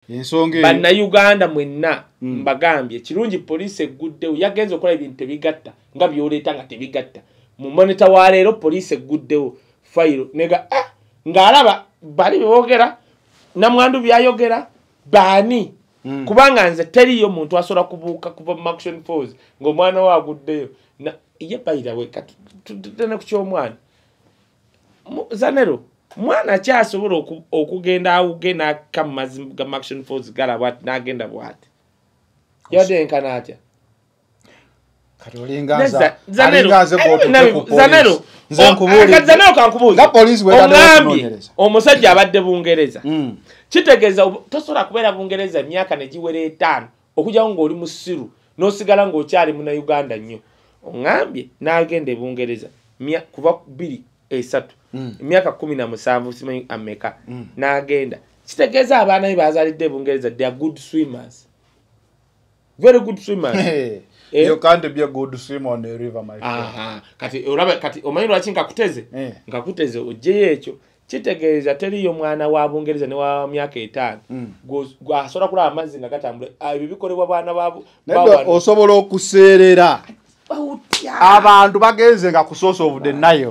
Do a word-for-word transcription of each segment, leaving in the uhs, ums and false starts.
ensonga banna Uganda mwenna mm. mbagambye kirungi police egguddewo yagenze okola ebintu tebigatta nga byoleeta nga tebigatta mu monitor wa leero police egguddewo file nega ah ngaalaba bali boogera namwandu byayogera baani mm. kubanga nze teriyo muntu asobola kubuuka kuva mu action force ng'omwana we aguddeyo na ye bayira we kati tutene ku ky'omwana Zanero mwana kyasobola okugenda awuge n'akamazi ga action force galaba n'agenda bw'ati yadde enkana atya kati olinganza alinganze Zanero Zanero kankubuuza omwambi omusajja abadde Bungereza kitegeeza tosobola kubeera Bungereza emyaka ne giwera etaano okujjawo ng'oli musiru n'osigala ng'okyali muna Uganda nnyo ongambye n'agenda e Bungereza kuva bbiri esatu emyaka kumi na musanvu simanyi ameka n'agenda kitegeeza abaana be bazaalidde e Bungereza they are good swimmers very good swimmers Eh? You can't be a good swimmer on the river, my friend. Aha. Kati olaba kati omanyi lwaki nkakuteze? Eh. Nkakuteze ojje ekyo. Kitegeeza teriyo mwana wa Bungereza ne wa myaka etaano. Mm. Go asobola kulaba amazzi nga gatambula. Ebyo bikolebwa baana baabo. Naye osobola okuseerera. Abantu bagenze nga ku source of the Nile.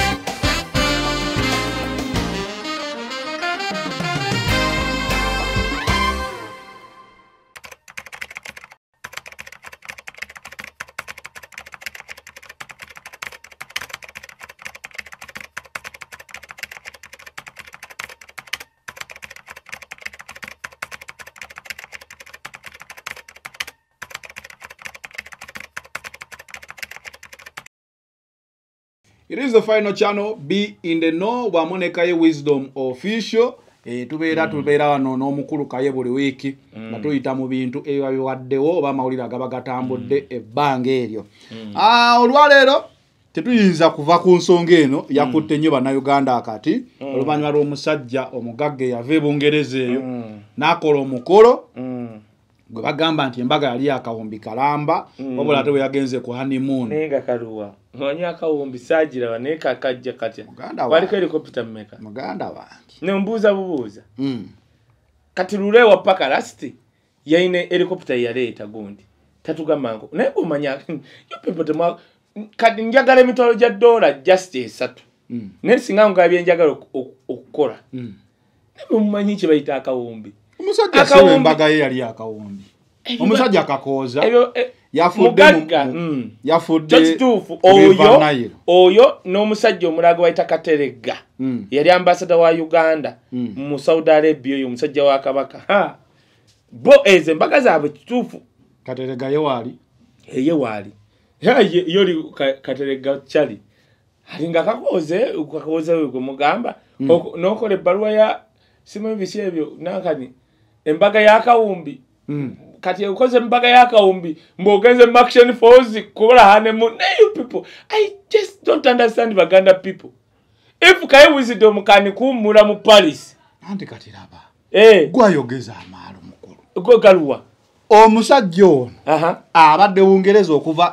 It is the final channel. Be in the know. Wamone Kaye Wisdom Official. E tubeera mm. tubeera wano n'omukulu Kaye buli wiki mm. nga tuyita mu bintu ebyo biwaddewo oba amawulire agaba gatambudde mm. ebbanga eryo. Mm. Ah, olwaleero tetuyinza kuva ku nsonga eno yakutte nnyo bannayuganda akati mm. oluvannyuma lw'omusajja omugagga eyava e Bungereza eyo mm. n'akola omukolo mm. gwe bagamba nti embaga yali yakawumbi kalamba wabula mm. ate bwe yagenze ku honeymoon nenga kaluwa mwanyi akawumbi sagira naye kakajja katya waliko helicopter mmeka muganda wange ne mbuuza bubuuza mm. kati lulewa paka lasti yaine helicopter yaleeta gundi tatugamba ngo naye kumanya yo people temwa kati njagala emitwalo gya dola just esatu mm. naye singa ngabye njagala okukola mm. ne mumanyi kye bayita akawumbi omusajja sewe embaga ye yali akawumbi omusajja akakooza yafudde mm. yafudde oyo oyo n'omusajja omulago bayita Katerega mm. yali ambassador wa Uganda mm. mu Saudi Arabia oyo omusajja wa kabaka ha bo eze embaga zaabwe kituufu Katerega ye wali eye wali ye yoli Katerega chali alinga kakooze kakooze uko mugamba mm. n'okola ebbaluwa ya simanyi bisi ebyo nankani embaga yakawumbi mm. kati ukoze embaga yakawumbi mbogenze action force kola honeymoon you people I just don't understand Baganda people if Kaye Wisdom can kumula mu Paris andi kati laba eh gwayogeza amaalo mukulu gwe galuwa omusajja ono aha abadde Bungereza okuva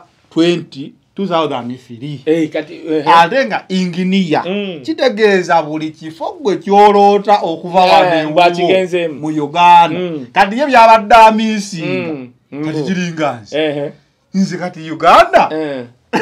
two thousand three eh kati ate nga inginiya mm. kitegeeza buli kifo gwe kyoloota okuva wade mu Uganda mm. kati ye byabadde amisinga mm. kati kiringanzi ehe nze kati Uganda eh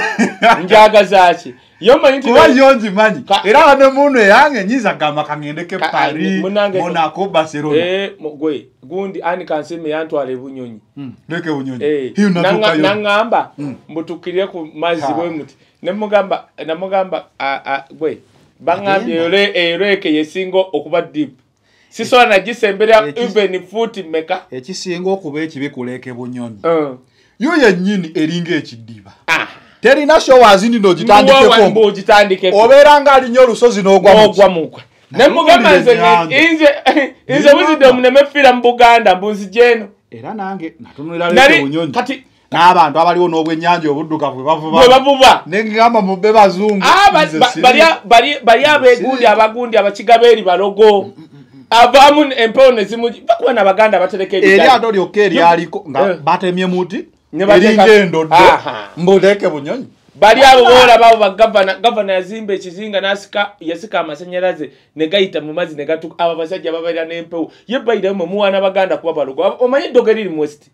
njaga zaki yomanyi nti kuba yonji manyi era wane muno yange nyiza gamba kangendeke Paris Monaco Barcelona eh gwe gundi ani kansime yantwala ebunyonyi mm. leke bunyonyi eh. hiyo natoka nangamba mm. mbutukiriye ku mazi bwe muti nemugamba namugamba gwe bangambye yole ereke yesingo okuba deep sisola nagisembera even foot meka ekisingo okuba ekibikuleke bunyonyi uh. yo yennyini eringa ekidiba ah teri nasho wazini ndo jitandike kombo jitandike oberanga ali nyo lusozi n'ogwa n'ogwa muka nemugamba nze inze inze Wisdom nemefira mu Buganda mbunzi jeno era nange natunulira leke bunyonyi kati n'abantu abaliwo n'obwennyanja obuddukavu bavuba bwe bavuba nengamba mubbe bazungu bali bali bali abegundi abagundi abakigaberi balogo abamu empone zimu bakuba n'Abaganda batereke eri atolyo keri aliko nga batemye muti eringe ndoddo mbuleke bunyonyi bali abo bola babo ba governor governor yazimba ekizinga nasika yasika amasanyalaze ne gayita mu mazi ne gatuka aba basajja babalira n'empewo ye bayira mu muwana baganda kuba balogo omanyi dogeri mu west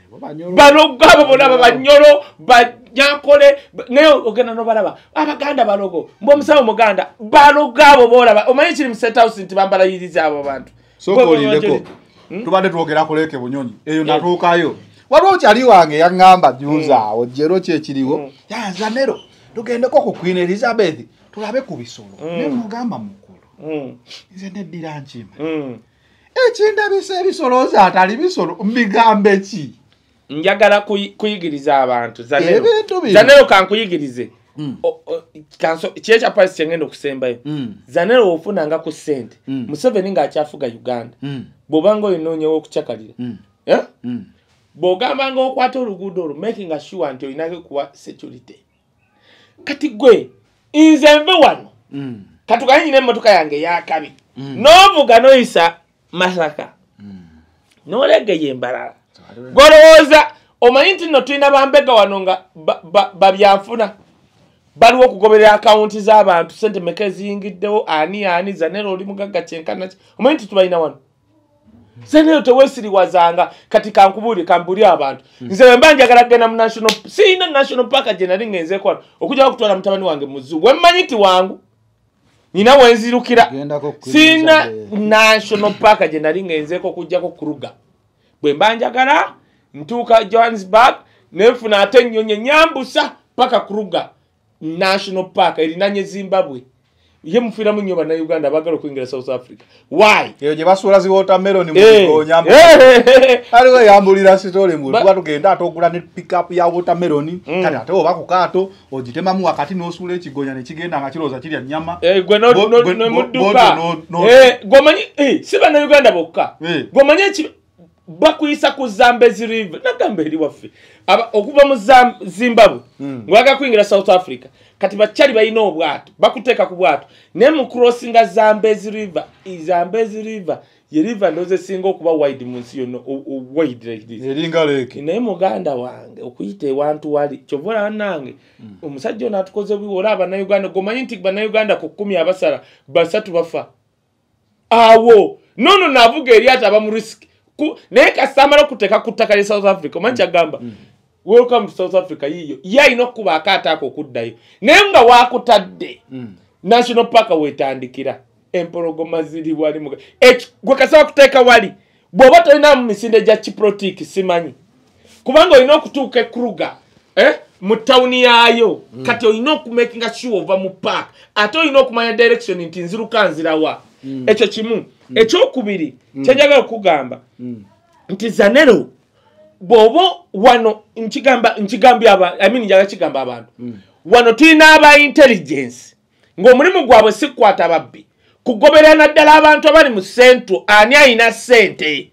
balogo abo bona babanyolo banyankole ne ogenda no balaba abaganda balogo mbo musawo muganda balogo abo bola omanyi kiri mu set house nti bambala yiriza abo bantu soko lindeko tubade twogera kuleke bunyonyi eyo natuukayo waliwo kyali wange yaŋŋamba juza awo jero kye kiriwo ya Zanero tugendeko ku Queen Elizabeth tulabe ku bisolo ne mugamba mukulu nze neddira nkima ekindabisa ebisolo zaatali bisolo mbigambe ki njagala kuyigiriza abantu Zanero Zanero kankuyigirize kanso kyekya pasi kyengendo kusembayo Zanero ofunanga ku sente Museveni ng'akyafuga Uganda bobanga oyinonyewo okucakalira eh bogamba ngo okwata oluguudo olu making sure nti oyinake kuwa security kati gwe inze mbe wano katukanye nyine emmotoka yange yakabi novuga noyisa Masaka nolegeye embalala golowooza omanyi nti nno tulina bambega wano nga babyanfuna baliwo okugoberera akawunti z'abantu sente meka eziyingiddewo ani ani Zanero oli mugagga kyenkana ki omanyi nti tubalina wano Zanero tewesiriwazanga kati kankubuli kambuli abantu nze mba njagala kugenda mu national sina national park gye nali ngenze kwa okujja okutwala mutabani wange muzu wemmanyi ti wangu nina wenzirukira sina national park gye nali ngenzeko okujjako kuruga bwe mba njagala ntuuka Johannesburg nefuna ate nnyonye nyambusa paka kuruga national park erinanye Zimbabwe ye mufiramu nnyo bana Uganda bagala okuingira South Africa why eyo gye basuula zi watermelon mu nyambu aliwo yambulira sitole mu tuba tugenda atogula ne pick up ya watermelon kati ate oba ku kaato ogitemamu wakati n'osuula ekigonya ne kigenda nga kiroza kirya nnyama eh gwe no no mudduka eh gomanyi eh si bana Uganda bokka gomanyi ki bakuyisa ku Zambezi River nagamba eri waffe aba okuva mu Zimbabwe ngwaga kuingira South Africa kati bachali bayina obwato bakuteeka ku bwato ne mu crossinga Zambezi River Zambezi River ye river ndoze singa okuba wide munsi yono wide like this eringa leke naye muganda wange okuyite ewantu wali kyovola nange omusajja ono atukoze biwola abana Uganda gomanyi nti bana Uganda ku kumi abasala basatu bafa awo nono navuga eri ata abamu risk naye kasamala kuteeka ku ttaka lya South Africa omanyi kyagamba welcome to South Africa yiyo yayina okuba akaataako okuddayo naye nga wakutadde national park wetandikira empologoma ziri wali muga gwe kasaba kuteeka wali bw'oba tolina mu misinde gya kiprotiki simanyi kubanga olina okutuuka ekruga eh? mu tawuni yaayo kati olina okumakinga sure ova mu park ate olina okumanya direction nti nziruka nzirawa ekyo kimu ekyokubiri kyenjagala okugamba nti Zanero bobo wano nchigamba nchigambya aba I mean njaga chigamba abantu wano tulina aba intelligence ng'omulimu gwabwe sikwata babbi kugoberana ddala abantu abali mu centro ani ayina sente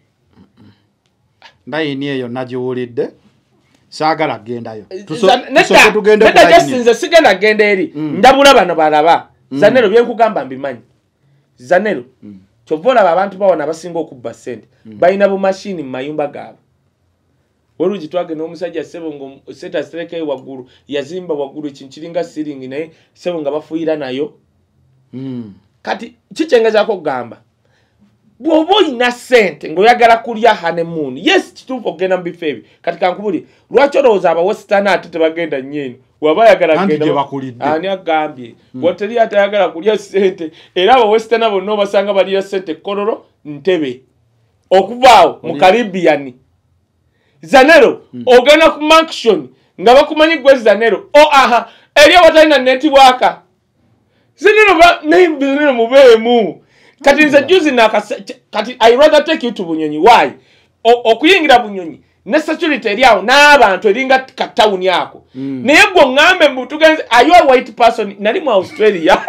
ndayini eyo nagiwulidde saagala gendayo neta tugende neta jasinze sigenda genda eri ndabula bano balaba Zanero byenkugamba mbimanyi Zanero kyovola abantu bawona basinga okubba sente bayina bu machine mu mayumba gaabwe Oluji twage n'omusajja sebo ngo seta streke waguru yazimba waguru ekinchiringa ceiling naye sebo nga bafuira nayo mm. Kati kichengeza ko gamba bwobo ina sente ngoyagala kulya honeymoon yes kituufu ogenda mu bifebi kati kankubuli lwaki olowooza aba western ate bagenda nnyeni waba yagala genda ani agambye mm. Woteri atayagala kulya sente era aba western abo no basanga bali sente kororo ntebe okuvaawo mu Caribbean Zanero mm. ogana ku mansion nga bakumanyi gwe Zanero o aha eriya watalina network Zanero ba name mubemu kati nze juzi na kati I rather take you to Bunyonyi why okuyingira Bunyonyi ne security eriawo n'abantu eringa ka town yako mm. Naye gwo ngambe mbutugenze are you a white person nali mu Australia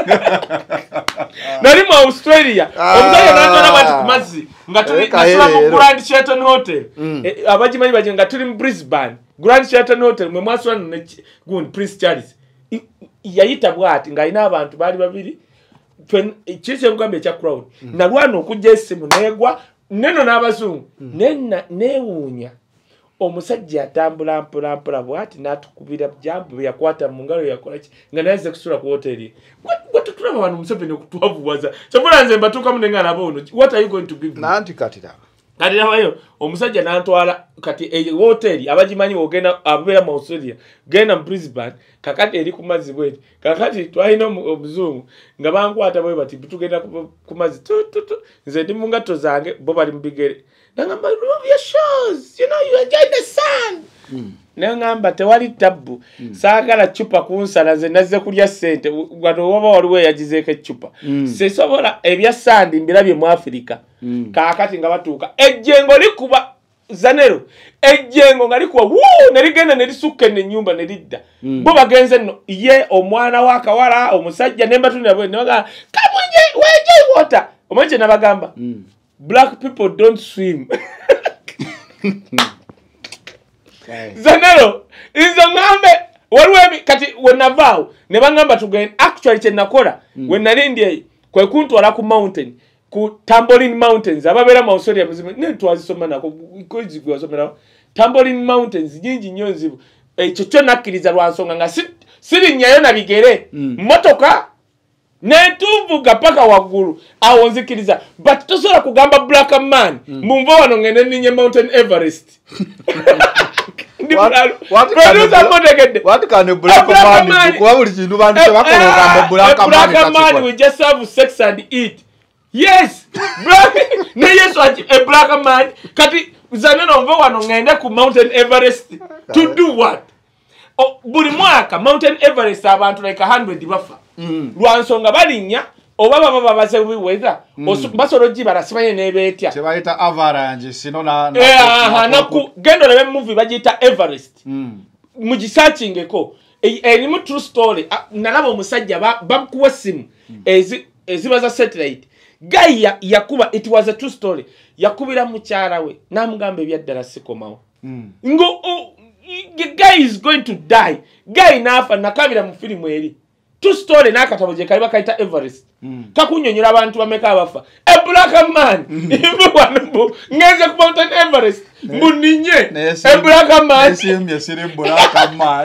nali mu Australia omuzayo n'atona bati kumazi nga tuli nasula mu Grand Sheraton Hotel mm. E, abajimanyi baje nga tuli mu Brisbane Grand Sheraton Hotel mwe mwasula ne gun Prince Charles yayita bwati nga ina abantu bali babiri kise ngambe cha crowd mm. Na lwano okujja esimu negwa neno n'abazungu mm. Nena newunya omusajja atambula mpola mpola bwati n'atukubira jambo bwe yakwata mu ngalo yakola ki nga naye kusula ku hoteli gwe tutulaba wano Museveni okutwavuwaza kyabula nze mbatuukamu ne nga nabo ono what are you going to give me nanti katira kati nabayo omusajja n'antwala kati e hoteli abagimanyi ogenda abeera mu Australia genda mu Brisbane kakati eri ku mazzi bweti kakati twalina omuzungu nga bankwata bwe bati tugenda ku mazzi nze ndi mu ngatto zange bo bali mu bigere nangamba love your shows you know you enjoy the sun mm. nangamba tewali tabbu mm. saagala chupa kunsala ze nazze kulya sente wano waba waliwo yagizeeko echupa mm. sesobola ebya sandi mbirabye mu Afrika mm. kakati nga batuuka ejjengo likuba zanero ejjengo nga likuba wuu nerigenda nerisukka ennyumba neridda mm. bo bagenze nno ye omwana wa kawala omusajja nembatunda bwe nebaga kamunye weje water omanje nabagamba mm. black people don't swim. Zanero, izo ngambe, walwe kati wenavao, nebangamba tugenda actually chenakora, mm. when narindi kwe kuntu wala ku mountain, ku Tambourine Mountains, ababera mausoria mzime, ne tuwazisoma nako, ikoji kuwazisoma nako, Tambourine Mountains, jinji nyonzibu, e chocho nakiriza rwansonga nga siri nyayo na bigere, mm. motoka, netuvuga paka waguru awonzikiriza but tosola kugamba black man mm. mumvo wano ngene ninye Mountain Everest what, what, can, what can a black, black man kuba buli kintu bantu bakola kugamba black man black man we just have sex and eat yes black ne yeso a black man kati zaneno mvo wano ngende ku Mountain Everest to do what oh, buli mwaka Mountain Everest abantu like one hundred bafa Mm. Lwansonga balinya oba baba babaze weather mm. basoro jibara simanye nebetya sebayita avalanche sino na na eh aha naku gendo lebe movie bagita Everest mm. muji searching ko e, e ni mu true story nalaba omusajja bakuwa simu mm. ezi ezibaza satellite guy ya, yakuba it was a true story yakubira mukyala we namugambe byaddala sikomawo mm. ngo oh, guy is going to die guy nafa nakabira mu film eri two story nakataboje kaliba kaita Everest mm. kakunyonyera abantu bameka abafa a black man ibo wanbo ngeze ku Mountain Everest muninye a black man nesimye siri black man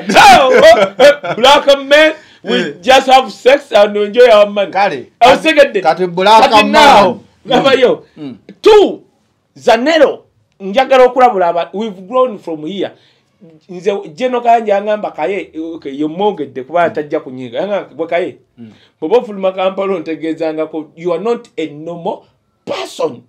black man we just have sex and enjoy our money kale awusegedde kati black man ngabayo mm. two zanero njagala okulabula aba we've grown from here nze jeno kanje angamba Kaye okay yomogedde kuba atajja kunyiga anga bwe Kaye mm. bobo fuluma kampalo ntegezanga ko you are not a normal person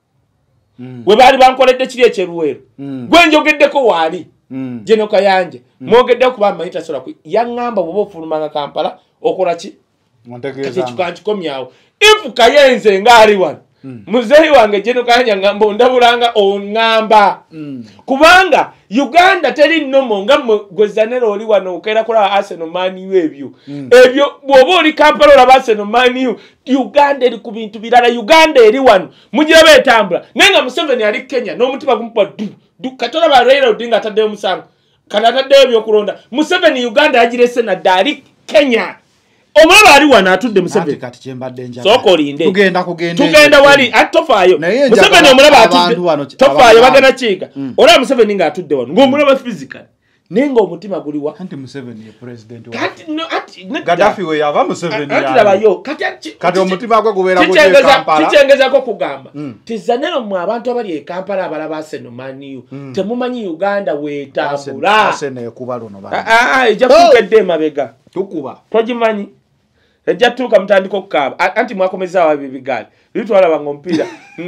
mm. we bali bankoledde kiri ekyeruwero mm. gwe njogeddeko wali mm. jeno kayanje mm. mogedde kuba mayita sola ku yangamba bobo fuluma kampala okola ki montegeza kati komyawo if Kaye nze ngali wan Mm. muzeyi wange jeno kanya ngamba ndabulanga ongamba mm. kubanga Uganda teri nomo ngamwe gwezanero oli wano okera kola Arsenal Man U ebyo mm. ebyo bwobo oli Kampala ola Arsenal Man U Uganda eri ku bintu birala Uganda eri wano mugira betambula nenga Museveni ali Kenya n'omutima gumpa du du katola ba Raila Odinga atadde omusango kana atadde ebyo kulonda Museveni Uganda yagirese na dali Kenya omulaba ali wana atudde Museveni kati kyembadde njaba soko linde tugenda kugenda tugenda wali atofaayo Museveni omulaba atudde tofaayo bagenda chiga mm. ola Museveni nga atudde wano ng'omulaba physical nenga omutima guliwa anti Museveni ye president wa kati no ati Gaddafi we yava Museveni ya atulaba yo kati kati omutima gwe gubeera ku Kampala kichengeza ko kugamba mm. tizanero mu abantu abali e Kampala abalaba Arsenal Man U mm. temumanyi Uganda wetambula Arsenal ekuba luno bana ah ah ejja kukedde mabega tukuba togimanyi ejja tuka mtandiko kaba anti mwakomeza wa bibigali bitwala bango mpira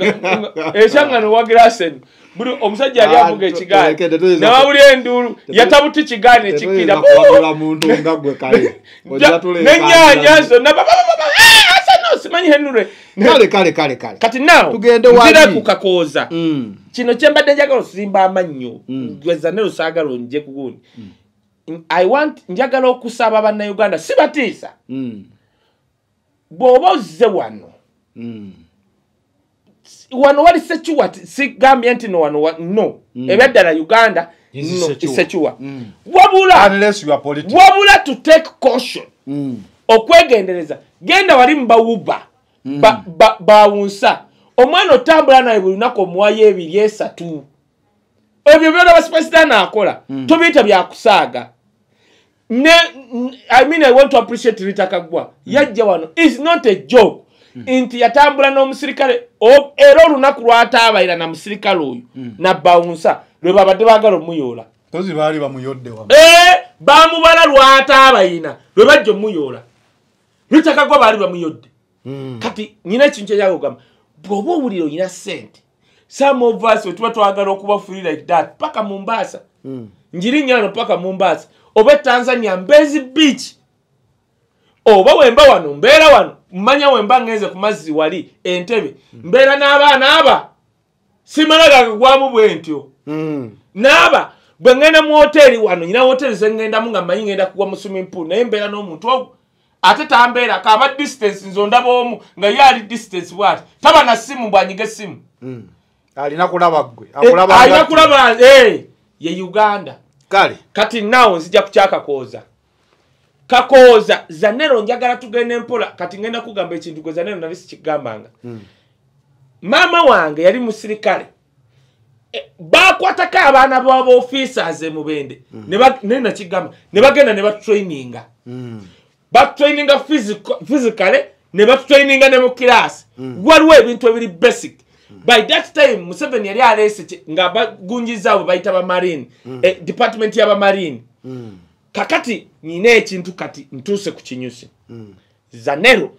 eshanga no wagirasen buri omusajja ali avuga ekigali na wabuli enduru yatabuti kigane chikira kwa muntu ngagwe Kaye ojja tule nenya so na baba baba asano simanyi henure kale kale kale kale kati now tugende wali ndira kukakoza mm. kino kyembadde njagala simba amanyo mm. gwezane usagalo nje kuguni mm. I want njagala okusaba bana Uganda sibatisa mm. bobozze wano mm. wano wali sechuwa si gambia nti no wano no mm. ebeddala Uganda no sechuwa mm. wabula unless you are political wabula to take caution mm. okwegendereza genda wali mbawuba mm. ba ba, ba unsa omwana otambula naye bulunako muwaye ebiri esatu ebyo byona Spice akola tobiyita byakusaaga ne I mean I want to appreciate Rita Kagwa yajja wano is not a joke inti yatambula n'omusirikale era olunaku lwataabayira na musirikale oyo na bawunsa lwe babadde baagala omuyoola tozi baali bamuyodde wamu eh bamubala lwataabayina lwe bajja omuyoola Rita Kagwa baali bamuyodde kati nyina ekintu ekyagamba bw'oba owulira oyina ssente some of us wetuba twagala okuba free like that paka Mombasa njiri nyano paka Mombasa oba Tanzania Mbezi Beach oba wemba wano mbeera wano mmanya wemba ngeze ku mazzi wali Entebbe mbeera n'abaana aba simalaga gwamu bwentyo n'aba bwe ngenda mu hoteli wano nyina hoteli ze ngendamu nga mmanyi ngenda kuwa mu swimming pool naye mbeera n'omuntu ogwo ate tambeera kaba distance nzo ndaba omu nga yali distance bwati taba na simu bwanyiga simu alina kulaba gwe akulaba alina kulaba eh ye Uganda kale kati nawo nzija kuchaka koza kakoza Zanero njagala tugende mpola kati ngenda kugamba ekintu gwe Zanero nalisi kigambanga mm. mama wange yali musirikale e, bakwataka abaana babo officers emubende mm. ne ba nena kigamba ne bagenda ne ba traininga mm. ba traininga physical physically ne ba traininga ne mu class mm. waliwo ebintu ebiri basic mm. by that time Museveni yali alese nga bagunjiza abo bayita ba marine mm. eh, department ya ba marine mm. kakati nine ekintu kati ntuse ku kinyusi mm. Zanero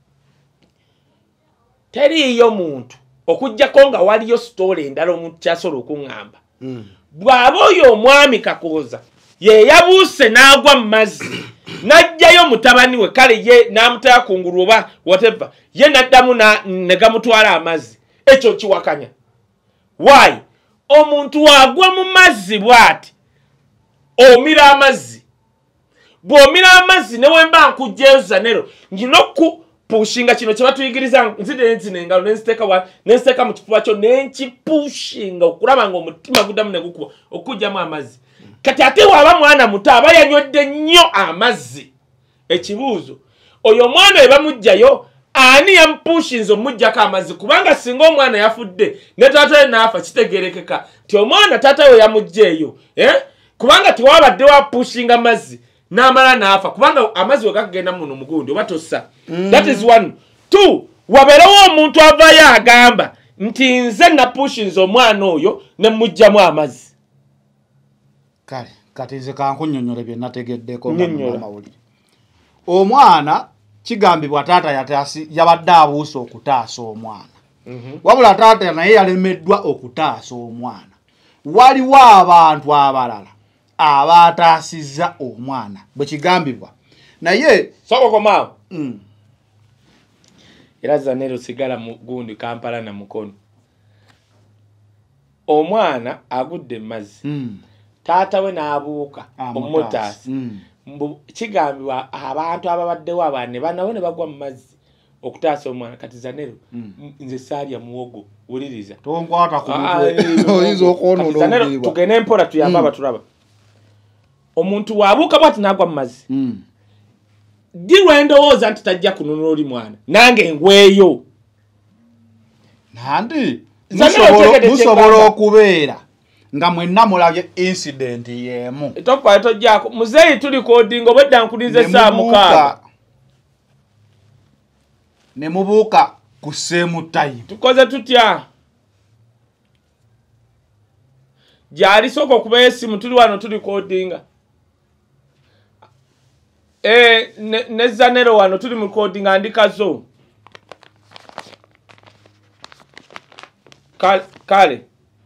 teriyo muntu okujjako nga waliyo story endala omuntu kyasobola okungamba mm. bw'aba oyo omwami Kakoza ye yabuuse n'agwa mu mazzi najjayo mutabani we kale ye n'amutaya kungulu oba whatever ye naddamu ne gamutwala amazzi ekyo kiwakanya why omuntu wagwa mu mazzi bwati omira amazzi bw'omira amazzi ne wemba nkujjeyo Zanero ngino ku pushinga kino kye batuyigiriza nzide nzine ngalo nenziteka wa nenziteka mu kifuba kyo nenkipushinga okulaba nga omutima gudamu ne gukuba okujjamu amazzi kati ate waba mwana muto aba yanywedde nnyo amazzi ekibuuzo oyo mwana we bamugjayo ani yampushinze omuggyako amazzi kubanga singa omwana yafudde ne taata we naafa kitegerekeka ti omwana taata we yamugjeeyo eh? kubanga tiwabadde wapushinga amazzi n'amala naafa kubanga amazzi we gagenda muno mugundi oba tossa mm. that is one two wabeerawo omuntu avaayo agamba nti nze napushinze omwana oyo ne mugjamu amazzi kale kati nze kankunnyonnyola bye nategeddeko amawulire omwana kigambibwa taata yataasi yabadde abuuse okutaasa omwana mm -hmm. wabula taata naye yalemeddwa okutaasa omwana waliwo abantu abalala abataasizza omwana bwe kigambibwa naye sokokomaawo mm. era Zanero sigala mu gundi Kampala na Mukono omwana agudde mazzi mm. taata we n'abuuka omutaasi mm. kigambibwa abantu ababaddewo abaana banawe ne bagwa mu mazzi okutaasa omwana kati Zanero mm. nze saalya muwogo wuliriza tonkwata ku mutwe oyinza okwonoona Zanero tugende mpola tuyamba abatulaba omuntu wabuuka bwati n'agwa mu mazzi mm. dirwa endowooza nti tajja kununula oli mwana nange ngweyo nandi musobola okubeera nga mwenna mulabye incident yemu tokwaye tojjako muzeeyi tuli kodinga obwedda nkulize saa mukaaga ne mubuuka ku same time tukoze tutya gyali sooka okuba esimu tuli wano tuli kodinga eh ne, ne Zanero wano tuli mu kodinga andikazo kale kale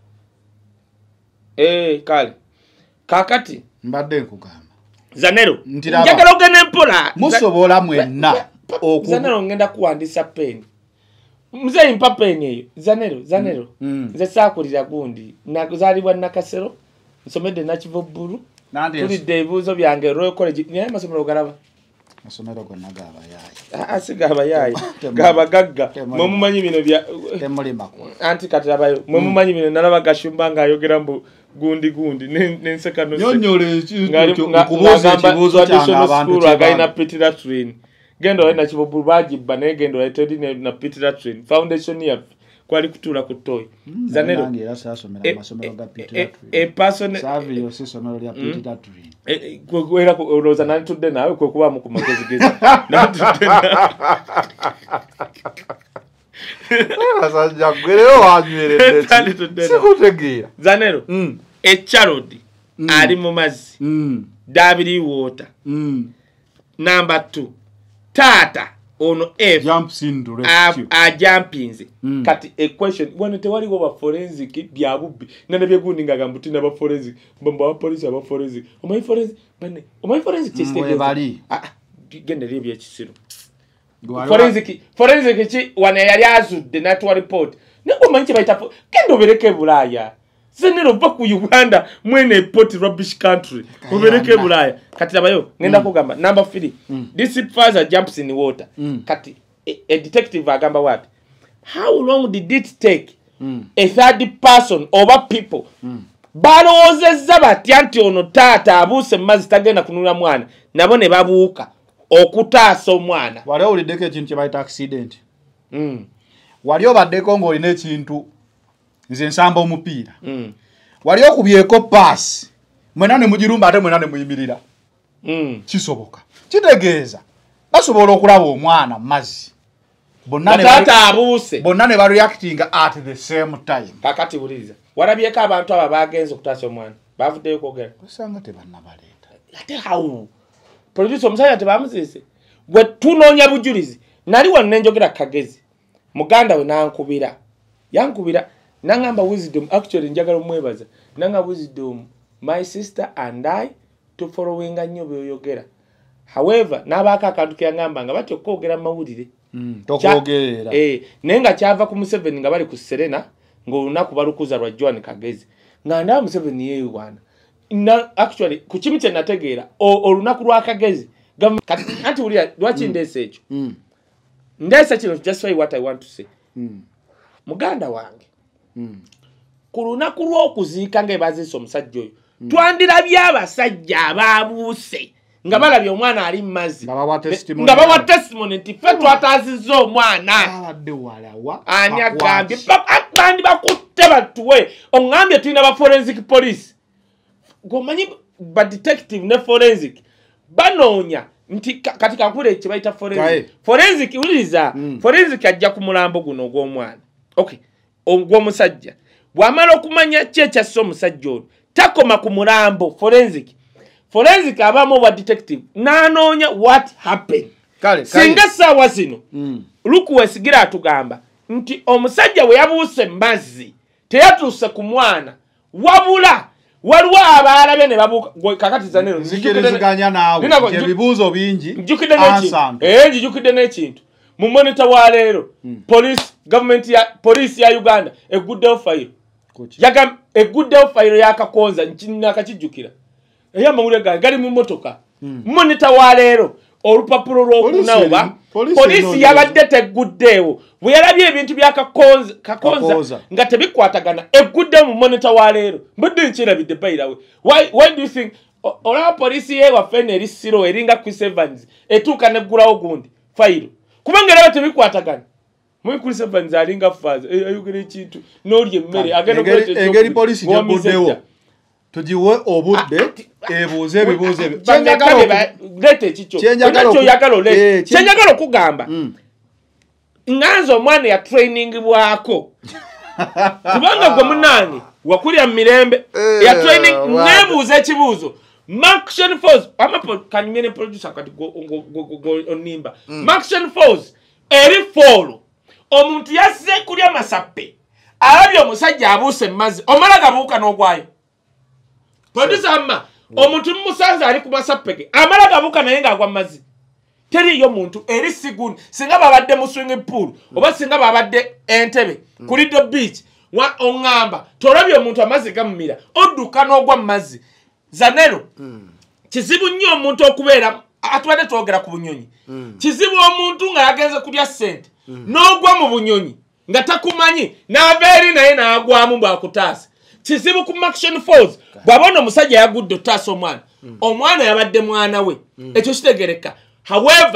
eh kale kakati mbadde nkugamba Zanero njagala ogende mpola musobola mwenna oku Zanero ngenda kuwandisa peni muzeeyi mpa peni eyo Zanero Zanero mm. nze saakulira gundi nakuzaalibwa Nakasero nsomedde Nakivubbulu tulidde ebibuuzo byange Royal College naye amasomero galaba amasomero gonna gaba yaayi asi gaba yaayi gaba gagga mwe mumanyi bino bya temulima ko anti kati abayo mwe mumanyi bino nalaba Gashumba nga ayogera mbu gundi gundi nenseka no nyonyole ekintu okubuuza ekibuuzo kyange abantu agayina pitira train gendo ina Kivubbulu bagibba naye gendo etedi na pitira train foundation ya kwali kutuula ku toyi Zanero nange era saasomera amasomero ga Peter e person Savio si somero lya Peter Tree kwera ku Rosa nani tudde nawe kwe kuba mu kumagezi gezi Asanja gwereo wanywerede sikutegeera Zanero e Charodi ali mu mazzi Dabiri water number two Tata ono F jumps into rescue a jumpinze mm. Kati a question when tewali go ba forensic bya bubbi nana bye guninga gambuti na ba forensic mbamba ba police ba forensic o my forensic bane o my forensic test we bali ah gende lebya kisiro forensic forensic chi wana yali azudde natwa report ngo manchi baita kendo bereke bulaya Zenero baku Uganda mwene port rubbish country ubereke bulaya kati abayo ngenda mm. kugamba number three mm. this father jumps in water mm. Kati a, a detective agamba what how long did it take mm. a third person over people mm. balozezza batya nti ono taata abuse mazzi tagenda kunula mwana nabo ne babuuka okutaasa omwana wali oliddeko ekintu kye bayita accident mm. wali obaddeko ng'olina ekintu nze nsamba omupiira mm. wali okubyeko pass mwena ne mugirumba ate mwena ne muyimirira mm. kisoboka kitegeeza basobola okulaba omwana mazzi bonna ne tata abuse bonna ne reacting at the same time kakati buliza walabyeko abantu aba bagenze okutaasa omwana bavuddeyo kwogera osanga tebannabaleeta ate how producer omusajja tebamuzise gwe tunoonya bujulizi nali wano nenjogera kagezi muganda we nankubira yankubira nangamba wisdom actually njagala omwebaza nanga wisdom my sister and I to following nnyo byoyogera however nabaka akantu kyangamba nga batyo kwogera mawulire mm tokwogera eh nenga kyava ku Museveni nga bali ku Serena ng'olunaku balukuza lwa Joan Kagezi nganda Museveni yewe bwana na actually ku kimu kye nategeera olunaku lwa Kagezi kati anti uli lwachi ndese ekyo mm ndese kino just why what I want to say mm muganda wange mm kuluna kulwo okuziika ngebaziso omusajja oyo mm. Twandirabye abasajja ababuuse nga balabye omwana ali mmazi nga bawa testimony nga bawa testimony nti fe twatazizza omwana abadde walawa ani agambye bandi bakutte batuwe ongambye tulina ba forensic police gomanyi ba detective ne forensic banoonya nti kati kakule ekibayita forensic forensic uliza mm. Forensic ajja ku mulambo guno ogw'omwana okay ogw'omusajja bwamala okumanya kyekya so omusajja ono takoma ku mulambo forensic forensic abamu wa detective nanoonya what happened kale singa sawa zino mm. luku wesigira atugamba nti omusajja we yabuuse mazzi teyatuuse ku mwana wabula waliwo abaalabe ne babuuka kakati Zanero nzikiriziganya naawe ebibuuzo bingi njukidde n'ekintu eh njukidde n'ekintu mu monitor wa leero mm. police government ya police ya Uganda eguddewo file yaga eguddewo file ya Kakonza nkinna kakijjukira eya mawule gange gali mu motoka mm. Monitor wa leero olupapulo lw'okunaoba police yabadde teguddeewo bwe yalabye ebintu bya Kakonza Kakonza nga tebikwatagana egudde mu monitor wa leero mbadde nkirabidde bayirawe why why do you think olaba police ye waffe ne erisiro eringa Chris Evans etuuka neggulawo gundi file kubanga era tebikwatagana mwe Chris Evans alinga faza ayogera ekintu n'oli emmere agenda okuleta engeri police gyeguddewo tujiwe obudde ebuuze ebibuuzo ebyo kyenjagala lete ekikyo kyenjagala okugamba nganza omwana ya training bwako kubanga gwe munaani wakulya mu mirembe ya training nebuuza ekibuuzo Maction Force amapo kanyine producer kati go go onimba Maction Force eri follow omuntu yasse kulya masappe alabye omusajja abuuse mazzi omala gabuuka n'ogwayo producer amma omuntu musanze ali ku masappeke amala gabuuka naye ng'agwa mazzi teriyo muntu eri siguni singa babadde mu swimming pool oba singa babadde entebe ku Lido Beach wa ongamba tolabye omuntu amazzi gamumira odduka n'ogwa mu mazzi Zanero mm. Kizibu nnyo omuntu okubeera atwade twogera ku bunyonyi mm. Kizibu omuntu nga yagenze kulya sente mm. N'ogwa mu bunyonyi nga takumanyi n'abeeri naye n'agwamu bwakutaasa kizibu ku Maction Force bwabona omusajja yagudde otaasa omwana mm. Omwana yabadde mwana we mm. Ekyo kitegereka however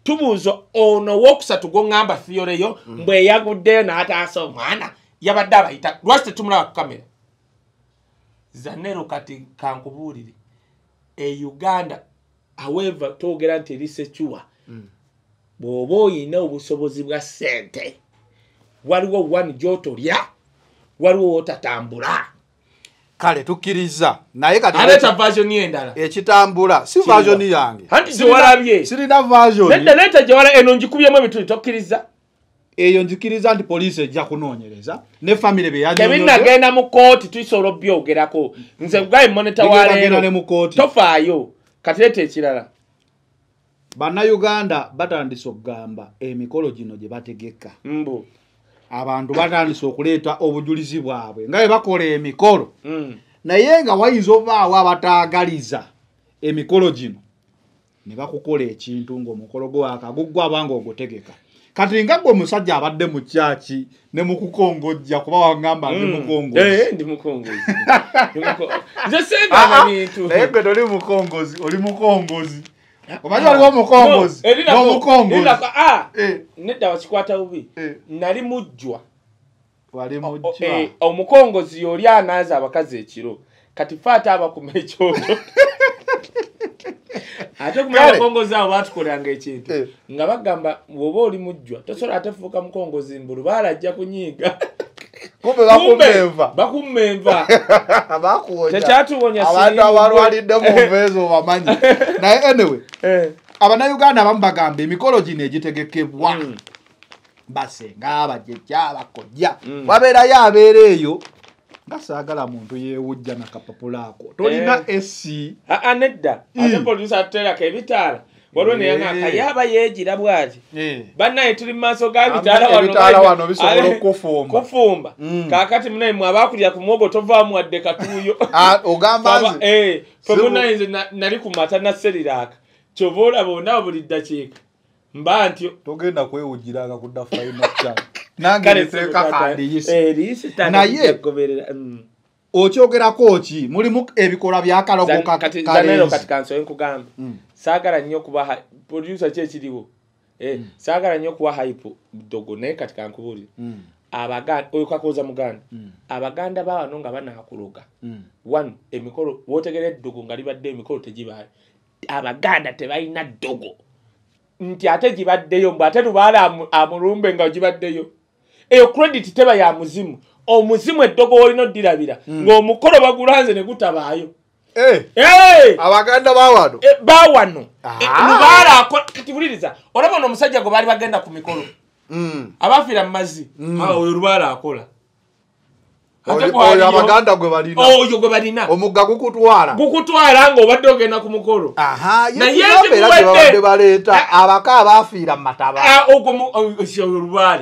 tubuuzo ono wokusatu gongamba Fioreyo mm. mbwe yaguddeyo n'ataasa omwana yabadde abayita lwaki tetumulaba ku kamera Zanero kati kankubuulire e Uganda however twogera nti erisekyuwa mm. bw'oba oyina obusobozi bwa ssente waliwo one gy'otolya waliwo otatambula kale tukkiriza naye kati aleta version endala ekitambula si version yange anti ziwalabye sirina version nenda leta gyewala eno njikubyemu ebintu tokkiriza eyo njikiriza nti police ejja kunoonyereza ne family be yanyonyoze kebinagenda mu kooti tuisobola byogerako nze guy monitor waleero tofaayo kati leta ekirala Bannayuganda batandise okugamba emikolo gino gye bategeka mbu abantu batandise okuleeta obujulizi bwabwe nga bwe bakola emikolo mm. naye nga wayinza obaawo abataagaliza emikolo gino ne bakukola ekintu ng'omukolo gwo akaguggwa abanga ogutegeka kati nga gwe omusajja abadde mu kyaki ne mu kukongojja kuba wangamba ndi mukongozi eh ndi mukongozi nze senga bintu naye gwe toli mukongozi oli mukongozi omanyi waliwo mukongozi n'omukongozi ah nedda wakikwata bubi nali mujjwa wali mujjwa omukongozi yoli anaaza abakazi ekiro kati faata abakuma ekyoto ate kumanya mukongozi abo batukolanga ekintu nga bagamba bw'oba oli mujjwa tosobola atefuuka mukongozi mbulu baalajja kunyiiga kumbe bakummenva bakummenva bakuwonya tekyatuwonya abantu abalwalidde mu nveezo bamanyi naye anyway Abannayuganda abamu bagamba emikolo gino egitegekebwa basenga bajjajja bakojja wabeerayo abeera eyo nga saagala muntu yeewujja nakapapula ako tolina esi nedda ate producer atelako ebitaala waliwo neyangaka yaba yeegira bwati bannaye tuli mu maaso ga bitaala wano bisobola okufumba kufumba kaakati munaye mwabakulira ku mwogo tovaamu wadde katuuyo ogamba nze fe munaye nze nali ku mata naseriraaka kyova olaba onaba buli ddakiika mba ntyo togenda kwewujiranga kudda fayina kyalo nange neteeka kandiyisi naye okyogerako ki mulimu ebikolwa byakalogo kati kansoye nkugamba saagala nnyo kuba producer ki ekiriwo saagala nnyo kuba hype dogo naye kati kankubuulire abaganda oyo kakoza muganda abaganda bawano nga banaakuloga one emikolo wootegera eddogo nga libadde emikolo tegibaayo abaganda tebalina ddogo nti ate gibaddeyo mbu ate lubaala amulumbe nga gibaddeyo eyo credit teba ya muzimu omuzimu eddogo olina oddirabira ng'omukolo bagulanze ne gutabaayo abaganda bawano bawano lubaala kati buliriza olaba ono omusajja gwe baali bagenda ku mikolo abafiira mu mazzi oyo lubaala akola oyo abaganda gwe balina oyo gwe balina omugga gukutwala gukutwala ng'obadde ogenda ku mukolo naye babadde baleeta abaka abaafiira mu mataba oyo lubaale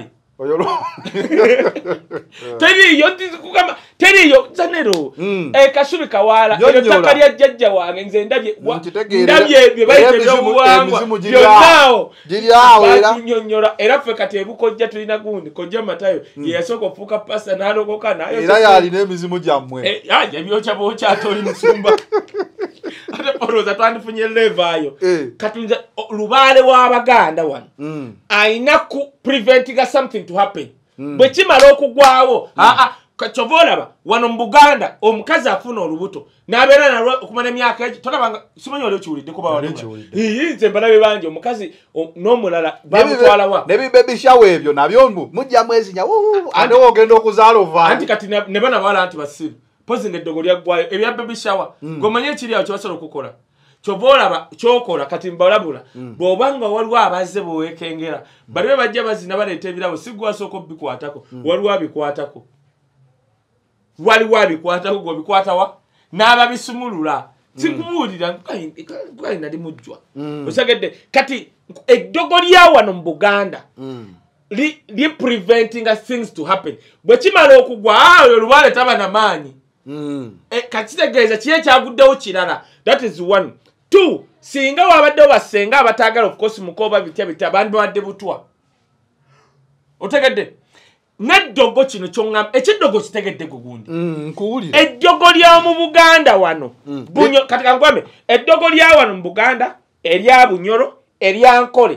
teriyo kugamba teriyo Zanero kasubi kawaala eyo ttaka lya jjajja wange nze ndabye ndabye bye bayita ebyobuwangwa byonnaawo batunyonnyola era ffe kati ebukojja tulina gundi kojja Matayo ye yasooka okufuuka pasta n'alogoka nayo era yalina emizimu gyammwe ebyokya bookya ate oli musumba ate polooza twandifunye levaayo kati lubaale w'abaganda wano ayina ku preventinga something to happen bwe kimala okugwawo kyova olaba wano mu Buganda omukazi afuna olubuto n'abeera nalwo okumala emyaka egi tolabanga simanyi wali okiwulidde kuba nze mbalabe bangi omukazi n'omulala bamutwalawa ne bibebishawo ebyo nabyo mujja mwezinya ate ogenda okuzaala ovayo anti kati ne bana bawala anti basiru pozi ng'eddogo lyaggwayo ebya bebishawa ng'omanye ekiri awo kyobasobola okukola kyova olaba kyokola kati mbalabula bw'obanga waliwo abazze bweweekengera bali be bajja bazina baleeta ebirabo si gwasooka obikwatako waliwo abikwatako waliwo abikwatako gwebikwatawa n'ababisumulula sikubuulira gali nali mujjwa osegedde kati eddogo lya wano mu Buganda li preventinga things to happen bwe kimala okugwa oyo lubaale taba na maanyi kati kitegeeza kiye kyaguddewo kirala that is one two singa wabaddewo basenga abataagala of course mukoba bitya bitya abandi babadde butwa otegedde n'eddogo kino kyongamba ekiddogo kitegedde gugundi eddogo ly'omu Buganda wano kati kangwame eddogo lya wano mu Buganda erya Bunyoro erya Nkole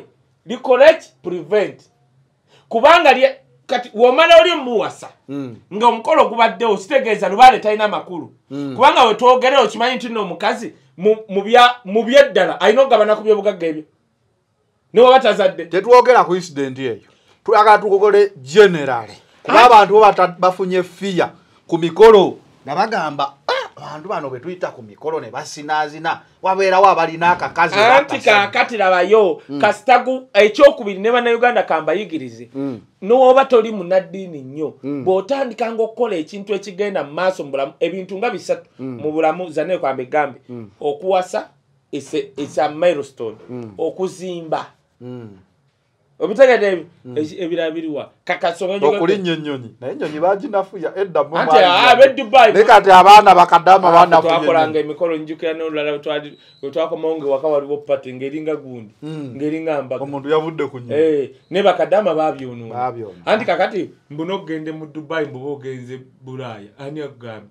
licorrect prevent kubanga lye kati womala oli muwasa mm. nga omukolo gubaddewo kitegeeza lubaale talina makulu mm. kubanga we twogere okimanyi nti nno omukazi mu byeddala alina okugabana ku byobugagga ebyo ne waba tazadde tetwogera ku incident eyo tuyagala tukogole generale kuba abantu bo bafunye fiya ku mikolo nga bagamba abantu bano bwe tuyita ku mikolo ne basinaazina wabeerawo abalina akakazi anti kaakati labayo mm. kasitagu ekyokubiri ne bannayuganda kambayigirize mm. n'oba toli munnaddiini nnyo mm. bw'otandikanga okukola ekintu ekigenda mu maaso mu bulamu ebintu nga bisatu mm. mu bulamu zanne kwamba egambe mm. okuwasa esa milestone mm. okuzimba mm. obitegede mm. ebirabiriwa kakasonga okulinnya ennyonyi naye ennyonyi baginafuya edda mu anti abe Dubai ne kati abaana bakadama baana twakolanga emikolo njukira n'olulala twali twakomonge waka waliwo pati ngeringa gundi mm. ngeringa Mbaga omuntu yavudde ku nnyonyi eh ne bakadama babyono babyono anti kakati mbuno gende mu Dubai mbo ogenze Bulaya ani agambe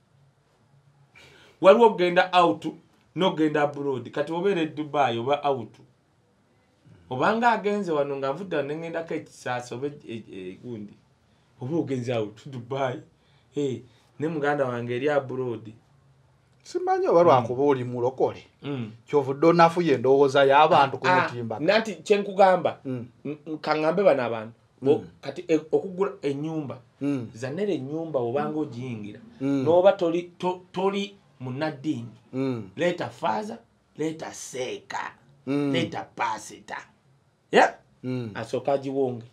waliwo genda out no genda abroad kati obere Dubai oba out obanga agenze wano nga nvudda nengenda ka ekisasa oba gundi oba ogenze out Dubai eh ne muganda wange eri abroad simanyi oba lwakuba oli mulokole kyovudde onafuye endowooza y'abantu ku mutimba nanti kyenkugamba kangambe bano abantu kati okugula ennyumba zanere ennyumba obanga ogiyingira n'oba toli toli munnaddiini leeta faaza leeta seeka leeta pasita ya asooka agiwonge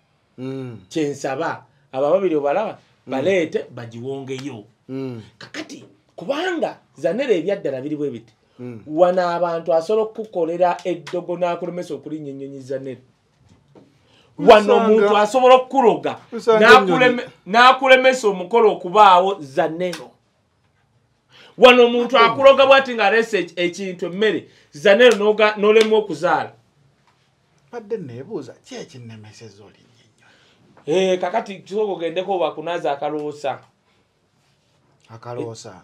kyensaba abo babiri obalaba baleete bagiwongeyo kakati kubanga zanere ebyaddala biri bwe biti wana abantu asobola okukolera eddogo n'akulemesa okulinnya ennyonyi zanere wano omuntu asobola okukuloga n'akulemesa omukolo okubaawo zanero wano omuntu akuloga bwati ng'aleese ekintu emmere zanero n'olemu okuzaala badde neebuuza ki ekinnemeseza olinnyo ennyo kakati kisobola ogendeko oba kunaaza akaloosa akaloosa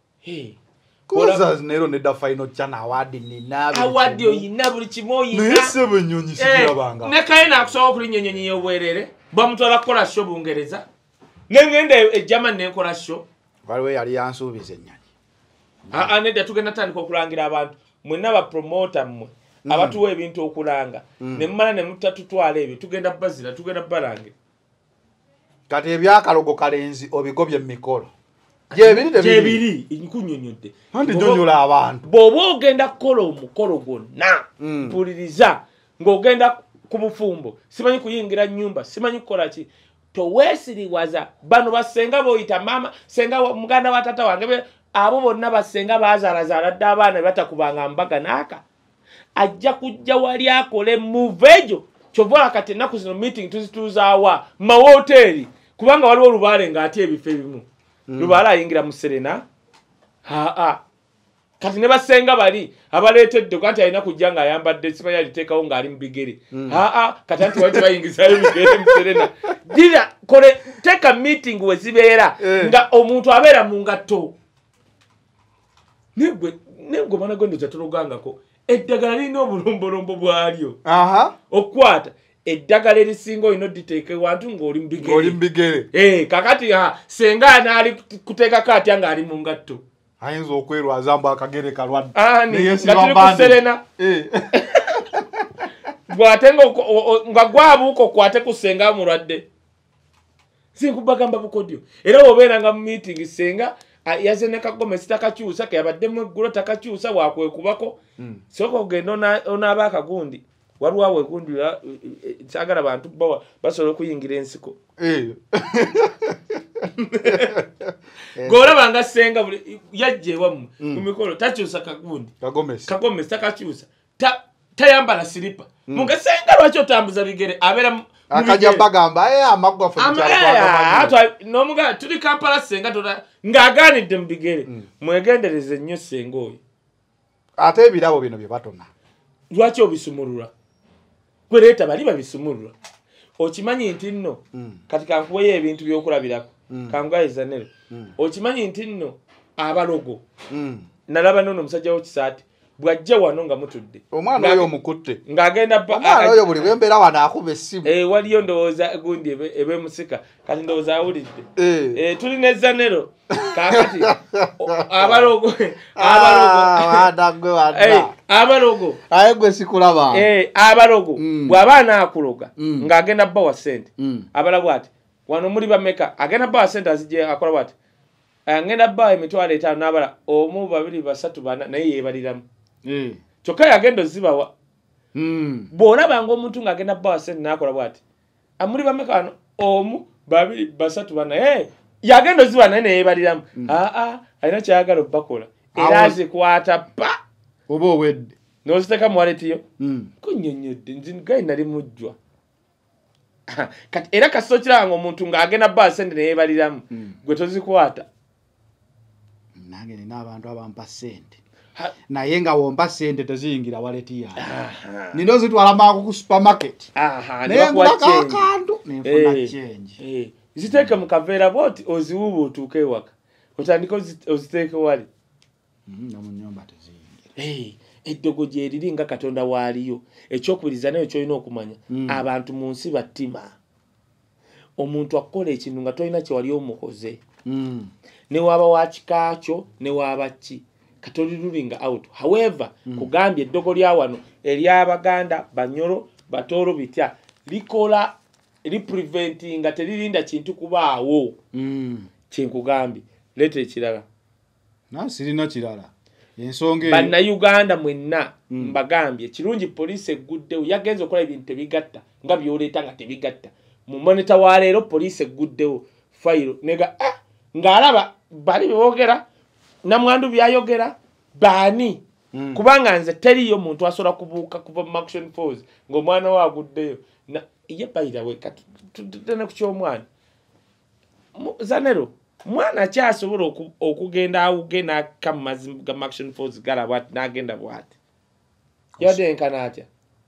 koza nero nedda final chana awadi nina awadi oyina buli kimu oyina naye sebo ennyonyi sikirabanga ne Kaye n'akusobola okulinnya ennyonyi y'obwerere bamutwala kukola sho Bungereza nengenda e Germany nenkola sho waliwo yali yansuubiza ennyonyi aa nedda tugenda tandika okulangira abantu mwenna bapromota mmwe abatuwa ebintu okulanga ne mmala ne mutatutwala ebyo tugenda bazira tugenda balangira kati ebyakalogo kalenzi obigobye mu mikolo jebiri jebiri nkunyonyodde andi nyonyola abantu bwoba ogenda kukola omukolo gwonna mpuliriza ng'ogenda ku bufumbo simanyi kuyingira nnyumba simanyi kukola ki toweesiriwaza bano basenga boyita mama senga muganda wa tata wange abo bonna basenga bazaalazaala dde abaana batakubanga Mbaga naaka ajja kujja wali akole move ejo kyova kati ennaku zino meeting tuzituuzaawa mawoteeri kubanga waliwo olubaale ng'ati ebifo ebimu lubaale ayingira mu Serena aa kati ne basenga bali abaleetedde kanti alina kujja ng'ayambadde simanyi aliteekawo ng'ali mu bigere aa kati anti wali tebayingizaayo bigere mu Serena gira kole teeka meeting we zibeera nga omuntu abeera mu ngatto negwe negwe mana gondoza tologangako eddagala lirina obulombolombo bwalyo okukwata eddagala erisinga olina oditeeke wantu ng'oli mu bigere eh kakati ha senga anaali kuteekako atya ng'ali mu ngatto ayinza okwerwaza mbu akagere kalwadde nga tuli ku Serena bw'ate nga gwabuuka okwate ku senga mulwadde sinkubagamba bukodyo era bw'obeera nga mu meeting senga yaze ne kagome sitakakyusa keyabaddemu eggulo takakyusa bwakwekubako soka ogenda onaaba akagundi waliwo awo egundi saagala bantu basobola okuyingira ensiko ng'olaba nga senga yajja ewammwe ku mikolo takyusa kagundi kagome takakyusa tayambala siripa muga senga lwaki otambuza bigere abeera akajja bagamba amagwa n'omuga tuli Kampala senga ng'agaanidde mu bigere mwegendereze nnyo senga oyo ate ebirabo bino bye batona lwaki obisumulula kwereeta bali babisumulula okimanyi nti nno kati kankuweyo ebintu by'okulabirako kangayiza nero okimanyi nti nno abalogo nalaba nono omusajja w'ekisaati bwajja wano nga mutudde omwana oyo omukutte ng'agenda ba omwana oyo buli bwembeera wano akuba essimu eh waliyo ndowooza gundi ebe musika kati ndowooza awulidde eh eh tuli ne Zanero kakati abalogo abalogo adagwe wada abalogo ayegwe sikulaba eh abalogo bw'abaana akuloga ng'agenda bba wa sente abala bwati wano muri bameka agenda bba wa sente azije akola bwati angenda bba emitwalo etaano n'abala omu babiri basatu bana naye yeebaliramu eh kyokka yagenda zibawa mm bw'olaba ng'omuntu ng'agenda bba wa sente n'akola bwati amuli bameka wano omu babiri basatu bana eh yagenda ziba naye yeebaliramu aa a alina kyayagala obbakola era azikwata pa oba owedde n'oziteeka mu waletiyo mm kunnyonnyodde nzi gayi nali mujjwa kati era kasito kiraba omuntu ng'agenda bba wa sente ne yeebaliramu gwe tozikwata nange nina abantu abampa ssente naye nga wompa ssente teziyingira waleti yange nina ozitwala maako ku supermarket naye ngulako akantu nenfuna change ziteeke mu kaveera bwoti oziwuuba otuuke ewaka otandika oziteeke wali no mu nnyumba teziyingira eddogo gyeriri nga Katonda waaliyo ekyokubiriza nayo kyolina okumanya abantu mu nsi battima omuntu akola ekintu nga tolina kyewali omukoze ne waba wa kikaakyo ne waba ki katoli rulinga out however kugambye eddogo lya wano ery'Abaganda Banyoro Batooro bitya likola lipreventinga teririnda kintu kubaawo kyenkugambye leeta ekirala na sirina kirala ensonga banna Uganda mwenna mbagambye kirungi poliisi egguddewo yagenze okola ebintu tebigatta nga byoleeta nga tebigatta mu monita wa leero poliisi egguddewo fayiro nega ah ng'alaba bali boogera namwandu byayogera baani kubanga nze teriyo muntu asobola kubuuka kuva mu action force ng'omwana we aguddeyo ye bayirawe kati tutene ku ky'omwana Zanero mwana kyasobola okugenda awuge n'aka mu mazzi ga action force galaba n'agenda bw'ati yadde enkana atya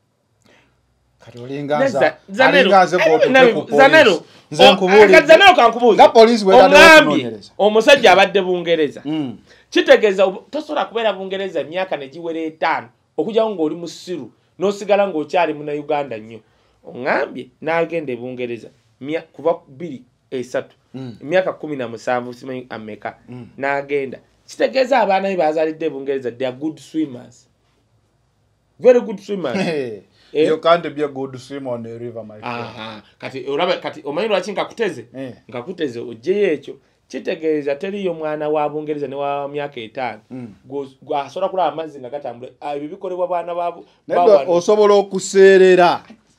kati olinganza alinganze bw'otuke ku poliisi Zanero nze nkubuulire Zanero kankubuuze nga poliisi bw'etaddewo okunoonyereza omusajja abadde Bungereza kitegeeza tosobola kubeera Bungereza emyaka ne giwera etaano okujjawo ng'oli musiru n'osigala ng'okyali mu Uganda nnyo oŋŋambye n'agenda e Bungereza kuva bbiri esatu emyaka kumi na musanvu simanyi ameka n'agenda kitegeeza abaana be bazaalidde e Bungereza they are good swimmers very good swimmers you can't be a good swimmer on the river my friend aha kati olaba kati omanyi lwaki nkakuteze nkakuteze ojjeyo ekyo kitegeeza teriyo mwana wa Bungereza ne wa myaka etaano asobola kulaba amazzi nga gatambula ebyo bikolebwa baana baabo osobola okuseerera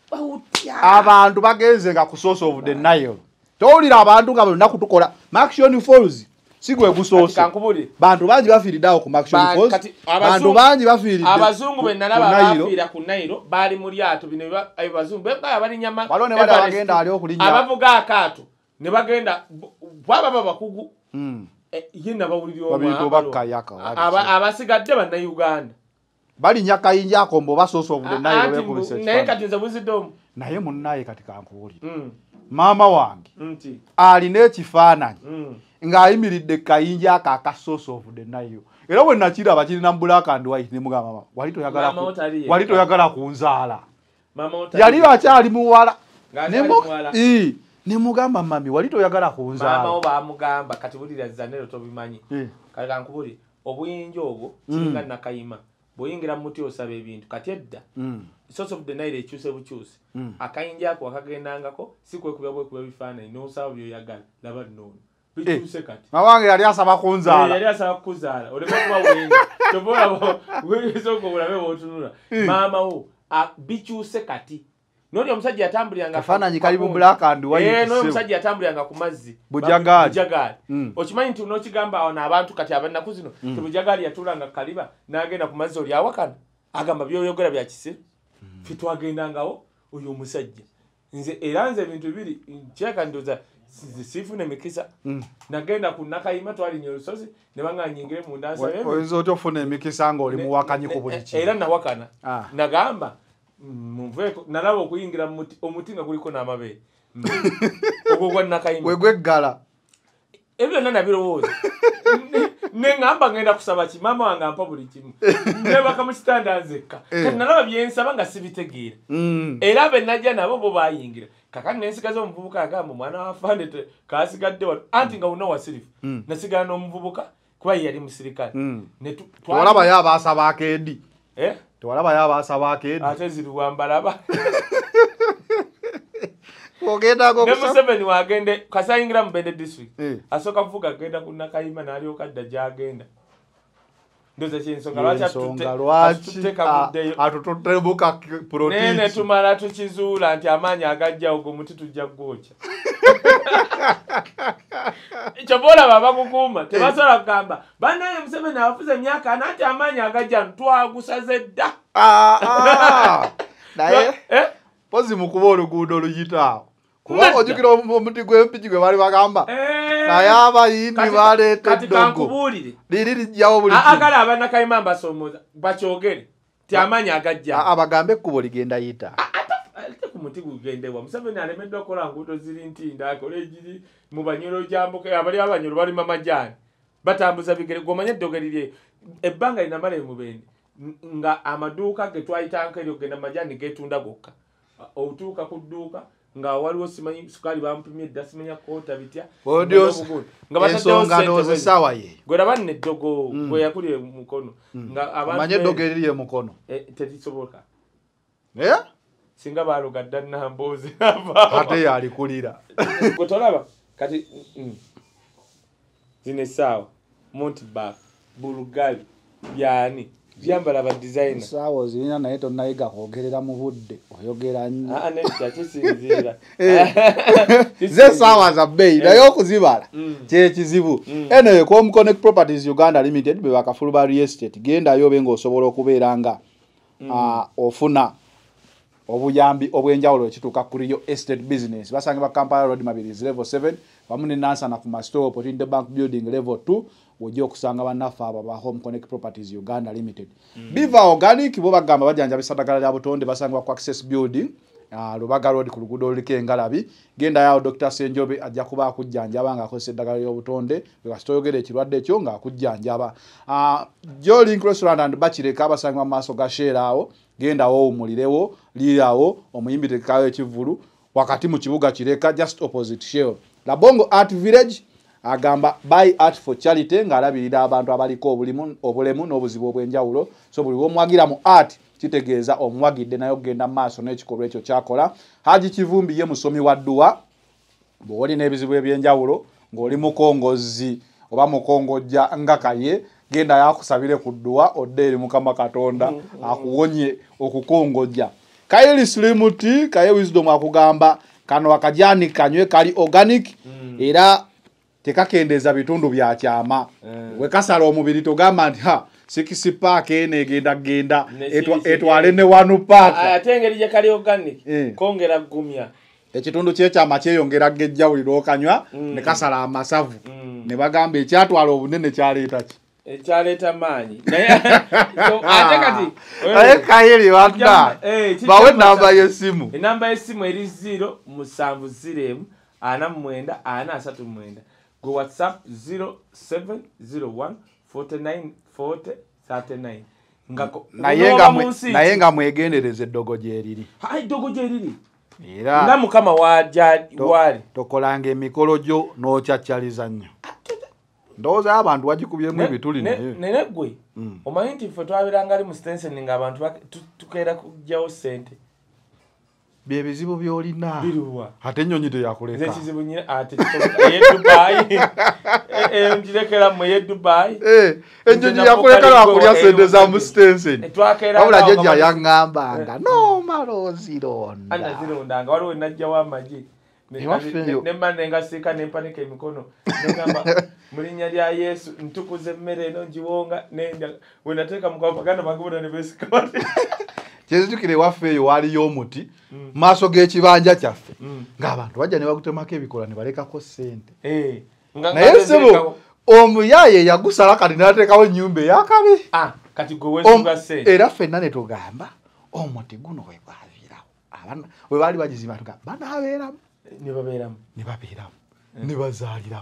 abantu bagenze nga ku source of the Nile towulira abantu nga buli naku tukola Action Falls sigwe gusoose bantu bangi bafiiriddawo ku Action Falls bantu bangi bafiiridde abazungu be nalaba bafiira ku Nile baali mu lyato bino abazungu bebaya bali nyama balone bali bagenda ali okulinya abavuga akaato ne bagenda baba baba kugu ye nabawulira babito bakayaka abasigadde banna Uganda bali nyaka inja akombo basoose of the Nile bekulise naye kati nze buzidomu naye munnaye kati kankuwulira maama wange alina ekifaananyi ng'ayimiridde kayinja ako aka source of the Nile era bwe nakiraba kirina mu black and white ne mugamba mama wali toyagala wali toyagala kunzaala yali akyali muwala ne mugamba mami wali toyagala kunzaala maama oba amugamba kati bulira Zanero tobimanyi kale kankubuli obuyinja obwo kiringa nakayima bw'oyingira mu muti osaba ebintu kati edda source of the Nile ekyuse bukyuse akayinja ako akagendangako si kwekubya bwekuba bifaananyi n'osaba byoyagala laba nnono bikyuse kati mawange yali asaba kunzaala yali asaba kuzaala oleka kuba wenga tobola bwesoko bulabe bw'otunula maama wo bikyuse kati noli omusajja yatambuliranga kafaananyi kali mu black and white eh noli omusajja yatambuliranga ku mazzi bujagaali bujagaali okimanyi nti n'okigamba awo n'abantu kati abannaku zino tebujagaali yatulanga kaliba n'agenda ku mazzi oli awakana agamba byoyogera bya kisiru ffe twagendangawo oyo omusajja nze era nze ebintu bibiri nkyeka ndoza sifune mikisa nagenda ku nakayima twalinya olusozi ne banga nyingire mu ndansa yeme oyinza otyo ofuna emikisa nga oli muwakanyi ku buli kintu era nawakana nagamba muveko nalaba okuyingira omuti nga guliko n'amabeere ogwo gwa nakayima wegweggala ebyo nana birowooza ngamba ngenda kusaba ki mama wange ampa buli kimu nebaka mu kitanda nzekka kati nalaba byensaba nga sibitegeera era be najja nabo bo bayingira kakati nensigaza omuvubuka agamba omwana wa fande kasigadde wano anti nga wonna wasirifu nasigala n'omuvubuka kuba yali musirikale tewalaba yo abaasaba akeedi eh tewalaba yo abaasaba akeedi ate ziruwambalaba ogenda go kusaba Museveni wagende kasayingira mu Bende district asoka kuvuga agenda ku Nakayima n'alyoka adda gyagenda ndoza kyensonga lwaki atuteka muddeyo atututebuka protini nene tumala tukizuula nti amaanyi agajja ogwo muti tujja gwocha ekyo boolaba bakukuuma tebasobola kugamba bannaye Museveni abafuze emyaka ana nti amaanyi agajja ntwagusaze dda naye pozi mukuba oluguudo oluyitaawo kuba ojjukira omuti gw'empiki gwe baali bagamba naye abayindi baleeta eddogo liri lijjawo buli kimu akale abanakayima mbasomooza bakyogere ti amaanyi agajja abagambe ekkubo ligenda yita ate ku muti gugendewa Museveni alemedde okukola nguudo ziri ntinda akole egiri mu banyolo gyambuke abali abanyolo balima majaani batambuza bigere gw'omanye eddogo lirye ebbanga linamala emubende nga amaduuka ge twayitanka eryo genda majaani getunda gokka otuuka ku dduuka nga waliwo simanyi sukali bampimye edda simanya koota bitya nga basonga nozisawa ye gwera banne eddogo gwe yakulye mukono nga abantu eddogo eriri mukono terisoboka eh singa baloga dda Nambozi ate yalikulira gwe tolaba kati zine sawa Montbag Bulgali byani byambala ba designer sawa zina naye tonayiga kwogerera mu budde oyogera nnyo ah ne kyakisinzira ze sawa za bei naye okuzibala kye kizibu anyway com connect properties Uganda limited be bakafulu ba real estate genda yo bengo osobola okubeeranga ofuna obuyambi obwenjawulo ekituuka ku real estate business basange ba Kampala Road Mabilis level seven bamune nansa na ku Mastore Potinde Bank Building level two wojja okusanga bannaffe abo ba Home Connect Properties Uganda Limited. Biva Organic bo bagamba bajanja bisadagala lya butonde basanga ku Access Building uh, Lubaga Road ku luguudo olike Ngalabi genda yawo Doctor Senjobe ajja kuba akujjanja abanga akozesa eddagala ly'obutonde bwasitoyogere ekirwadde ekyo nga akujjanjaba. Uh, Jolink Restaurant and Bachireka basanga mu maaso ga Shera awo genda wo umulirewo lirawo omuyimbi tekayo ekivulu wakati mu kibuga kireka just opposite Shell. La Bongo Art Village agamba buy art for charity ngalabirira abantu abaliko obulimu obulemu n'obuzibu obwenjawulo so buli womwagira mu art kitegeeza omwagidde nayo genda maaso n'ekikolwa ekyo kyakola. Haji Kivumbi ye musomi wa dduwa bw'oli n'ebizibu ebyenjawulo ng'oli mukongozi oba mukongojja nga Kaye genda yakusabire ku dduwa odde eri Mukama Katonda akuwonye okukongojja. Kaye Slimuti Kaye Wisdom akugamba kano akajani kanywe kali organic mm. era tekakendeza bitundu bya kyama mm. wekasala omubiri togamba nti ha six pack ene genda genda etwale ne wanu pack atengeri je kali organic eh. kongera gumya ekitundu kye kyama kyeyongera gejjawuliro okanywa mm. ne kasala amasavu mm. ne bagamba ekyatwala obunene kyaleeta ki ekyaleeta maanyi naye ate kati aye Kaye wanda bawe namba y'essimu enamba y'essimu eri zero musanvu zero ana mwenda ana asatu mwenda go WhatsApp zero seven zero one four nine four zero three nine ngako naye nga mwegendereze eddogo gyeriri hayi eddogo gyeriri era nga Mukama wajja wali tokolanga emikolo gyo n'okyakyaliza nnyo ndoza abantu wagikubyemu ebituli naye nene gwe omanyi nti ffe twabiranga ali mu Stenson nga abantu tukeera kujjawo ssente bye bizibu byolina biruwa ate ennyonyi teyakuleka ekizibu nyina ate ye Dubai eh njirekera mu ye Dubai eh ennyonyi yakuleka lwakulya ssente za mu Stenson wabula jjajja yaŋŋambanga no malozi ronda ana zirondanga waliwo najja w'amagi nemba nengasika nempanika emikono nengamba mulinya lya Yesu ntukuze emmere eno njiwonga nenda wenateeka mukapaganda bagubona ne besika kyezitukire waffe eyo waliyo omuti maaso g'ekibanja kyaffe ng'abantu bajja ne bagutemako ebikola ne balekako ssente naye sebo omuyaye yagusala kati n'ateekawo ennyumba ey'akabi era ffenna ne tugamba omuti guno we gwaviirawo we baali bagizimba tugamba banaabeeramu ne babeeramu ne babeeramu ne bazaaliramu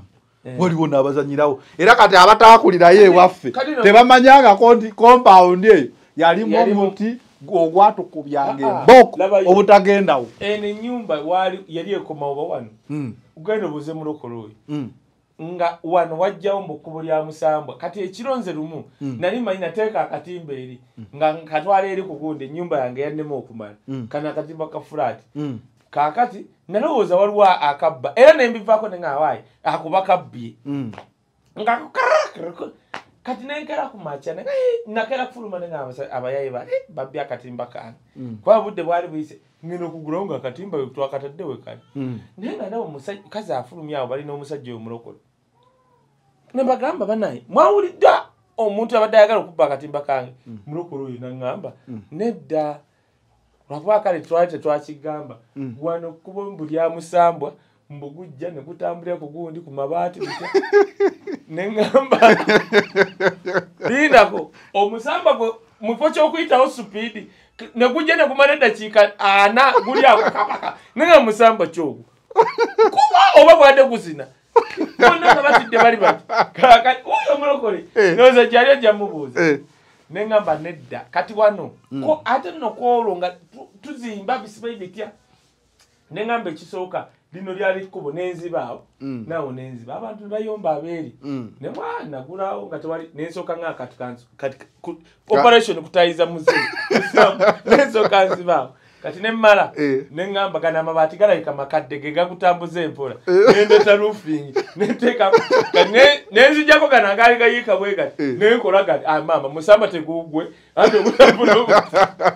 waliwo n'abazanyirawo era kati abataakulirayo ewaffe tebamanyanga compound eyo yalimu omuti ogwatukubyanga emboko obutagendawo eno ennyumba yali ekoma oba wano ugenda obuze mulokole oyo nga wano wajjawo mu kkubo lya Musambwa kati ekironze lumu nali manyi nateeka akatimba eri nga katwala eri ku gundi ennyumba yange yannema okumala kana akatimba ka flat kaakati nalowooza waliwo akabba era nembivaako ne ngawaayi akuba kabbye nga kati nenkera ku makya nakera kufuluma ne nga abayayi bali babbye akatimba kange kuba budde bwali buyise ngenda okugulawo nga akatimba twakataddewe kale naye nga nawe mukazi afulumya awo balina omusajja oyo mulokole ne bagamba banaye mwawulidda omuntu abadde ayagala okubba akatimba kange mulokole oyo naŋŋamba nedda lwakuba kale twali tetwakigamba wano kuba mbu lya Musambwa mbugujja ne gutambulira ku gundi ku mabaati bitya ne ŋŋamba lindako omusamba gwe mufo ky'okuyitawo supiidi ne gujja ne gumala eddakiika ana guli awo kakaka ne nga musamba kyogwo kuba oba bwadde guzina bonna nga batidde bali bati kakati oyo omulokole nooza gyali ajja mubuuza ne ŋŋamba nedda kati wano ko ate nno kwolwo nga tuzimba bisibe bitya ne ŋŋamba ekisooka lino lyali kkubo nenzibaawo naawo nenziba abantu bayomba abeeri ne mwana gulawo nga tewali nensooka ng'akati kati operation kutayiza muzimu nensooka nzibaawo kati nemmala neŋŋamba gano amabaati galabika makadde ge gakutambuza empola nendeta roofing nenteeka nenzijjako gano agaali gayiika bwe gati nenkola gati maama musamba tegugwe ate ogutambula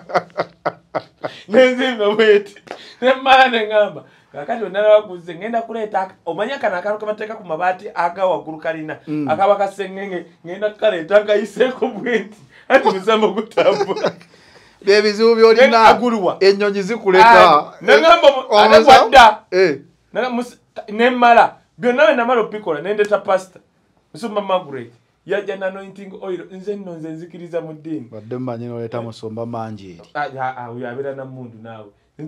nenzimba bweti nemmala neŋŋamba kakati onalabaguze ngenda kuleeta omanya kano akantu kamateeka ku mabaati aga waggulu kalina akaba kasengenge ngenda kukaleeta ngayiseeko bwenti ati musamba ogutambula byebizibu byolina ennyonyi zikuleka neŋŋamba ate bwadda nemmala byonna we namala obikola nendeta pasita musumba Margaret yajja na anointing oil nze nno nze nzikiriza mu ddiini badde mmanyi noleeta musumba mangi eri oyo abeera nammundu naawe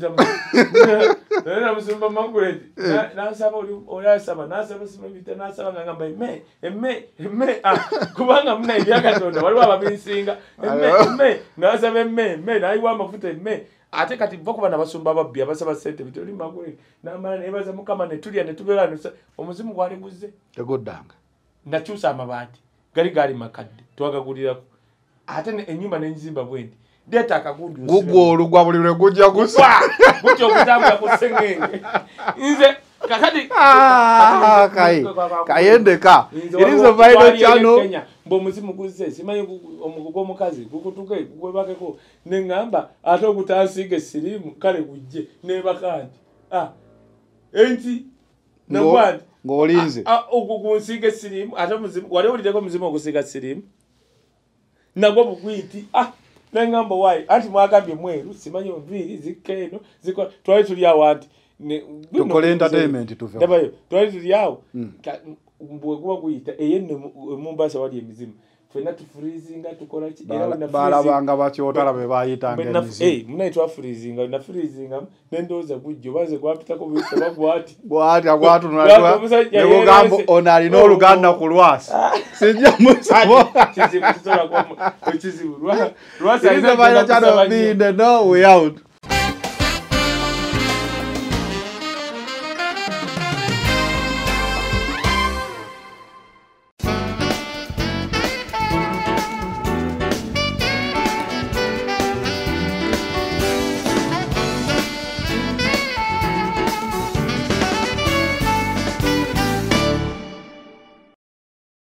nena musumba Margaret nasaba olyasaba nasaba simabita nasaba nga ngamba emme emme emme kubanga muna ebyakatonda waliwo ababinsinga emme emme nasaba emme emme nayiwa amafuta emme ate kati va kuba nabasumba babbi abasaba ssente bitoli Margaret namala nebaza mukama netulya netubeera omuzimu gwali guze teguddanga nakyusa amabaati gali gali makadde twagagulirako ate ennyumba nenzimba bwendi deta akagundi gugwo olugwa buli lwe gujja gusa gutyo okutambula ku sengenge nze kakati Kaye kayendeka irizo vaino chano mbo muzimu guze simanyi omugugo mukazi gukutuke gwebakeko neŋŋamba ate okutansiige sirimu kale gujje nebakandi ah enti nagwandi ng'olinze okugunsiige sirimu ate muzimu wali olideko muzimu okusiiga sirimu nagwo bugwiti ah neŋŋamba waayi anti mwagambye mweru simanyi enviiri zikka eno twali tuli awo anti tukole entertainment tuve dabayo twali tuli awo bwekuba guyita eyenne Mombasa wali emizimu fena tufreezinga tukola ki balabanga bakyotala be bayitanga emizimu munayi twafreezinga na freezinga nendooza gujjo baze gwapitako buyisa bagwati gwati agwatunula nebugambo ono alina oluganda ku lwasi sijja musabo kizibu kizibu lwasi lwasi alina chano be in the no way out